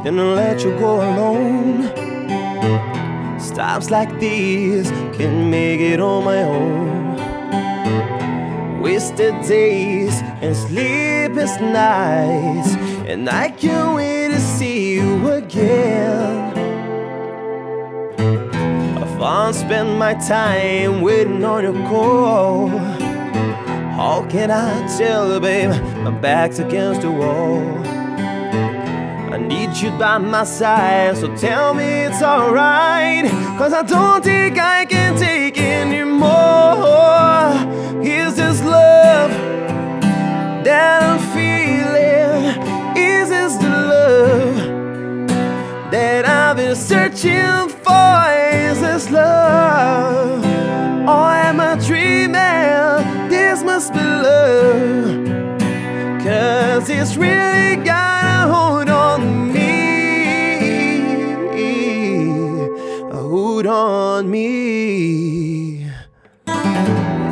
then I'll let you go alone. Times like these can make it on my own. Wasted days and sleepless nights, and I can't wait to see you again. I've spent my time waiting on your call. How can I tell, babe, my back's against the wall? I need you by my side, so tell me it's alright, 'cause I don't think I can take anymore. Is this love that I'm feeling? Is this the love that I've been searching for? Is this love? Or am I dreaming? This must be love, 'cause it's really got a hold on me. A hold on me.